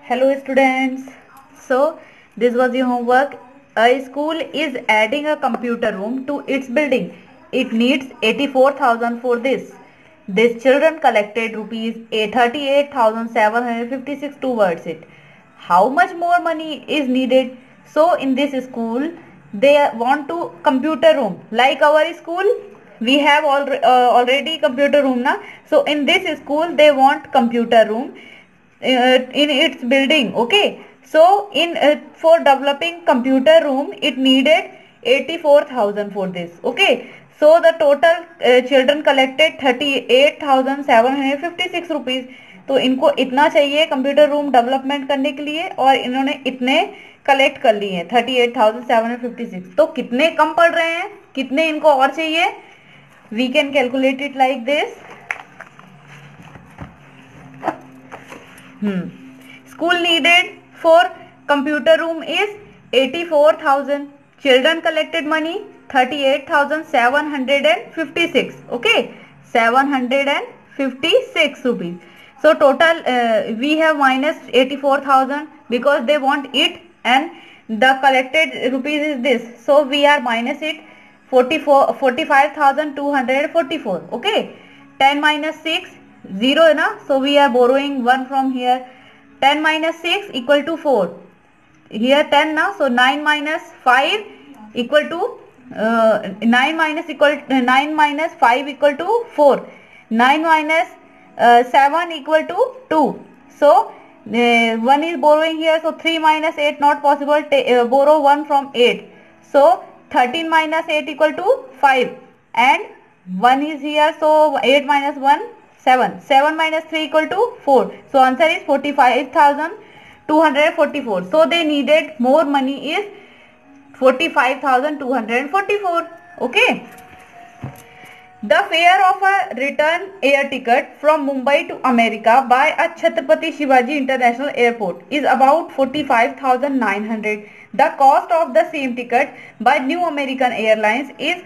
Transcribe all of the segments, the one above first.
Hello students. So this was your homework. A school is adding a computer room to its building. It needs 84,000 for this. These children collected rupees 38,756 towards it. How much more money is needed? So in this school they want to computer room like our school. We have already computer room na. So in this school they want computer room in its building. Okay, so in for developing computer room it needed 84,000 for this. Okay, so the total children collected 38,756 rupees. तो इनको इतना चाहिए computer room development करने के लिए और इन्होंने इतने कलेक्ट कर लिए 38,756. तो कितने कम पड़ रहे हैं, कितने इनको और चाहिए? We can calculate it like this. School needed for computer room is 84,000. Children collected money 38,756. Okay, 756 rupees. So total we have minus 84,000 because they want it and the collected rupees is this. So we are minus it 45,244. Okay, 10 minus 6 0 है ना, so we are borrowing 1 from here. 10 minus 6 equal to 4. Here 10 ना, so 9 minus 5 equal to 9 minus 5 equal to 4. 9 minus 7 equal to 2. So 1 is borrowing here, so 3 minus 8 not possible. Borrow 1 from 8. So 13 minus 8 equal to 5 and 1 is here, so 8 minus 1 7. 7 minus 3 equal to 4. So answer is 45,244. So they needed more money is 45,244. Okay. The fare of a return air ticket from Mumbai to America by a Chhatrapati Shivaji International Airport is about 45,900. The cost of the same ticket by New American Airlines is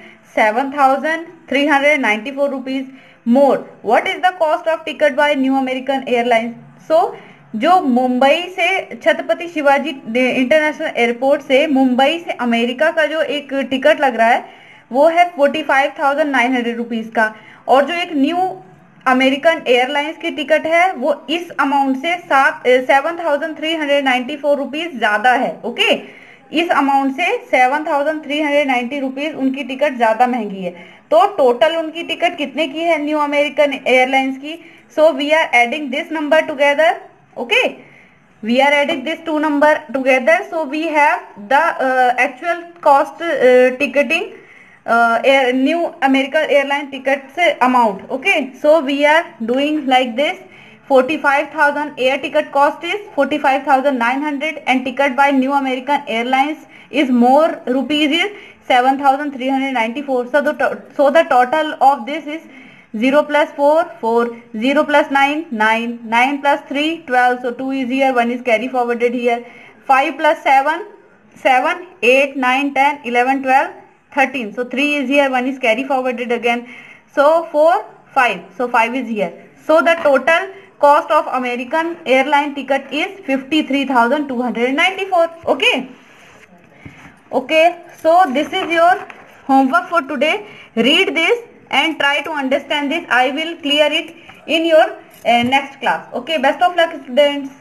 7,394 rupees more. What is the cost of ticket by New American Airlines? So जो मुंबई से Chhatrapati Shivaji international airport से मुंबई से America का जो एक ticket लग रहा है वो है 45,900 रुपीज का, और जो एक न्यू अमेरिकन एयरलाइंस की टिकट है वो इस अमाउंट से 7,394 रुपीज ज्यादा है. ओके, इस अमाउंट से 7,390 रुपीज उनकी टिकट ज्यादा महंगी है. तो टोटल उनकी टिकट कितने की है न्यू अमेरिकन एयरलाइंस की? So we are adding this number together. Okay, we are adding this two number together. So we have the actual cost ticketing new American airline ticket से amount. Okay, so we are doing like this. 45,000 air ticket cost is 45,900 and ticket by New American Airlines is more rupees is 7,394. So the total of this is 0 plus 4 4, 0 plus 9 9, 9 plus 3 12. So 2 is here, 1 is carry forwarded here. 5 plus 7 7, 8 9 10 11 12 13. So 3 is here, 1 is carry forwarded again. So 4 5. So 5 is here. So the total cost of American airline ticket is 53,294. Okay. Okay. So this is your homework for today. Read this and try to understand this. I will clear it in your next class. Okay. Best of luck, students.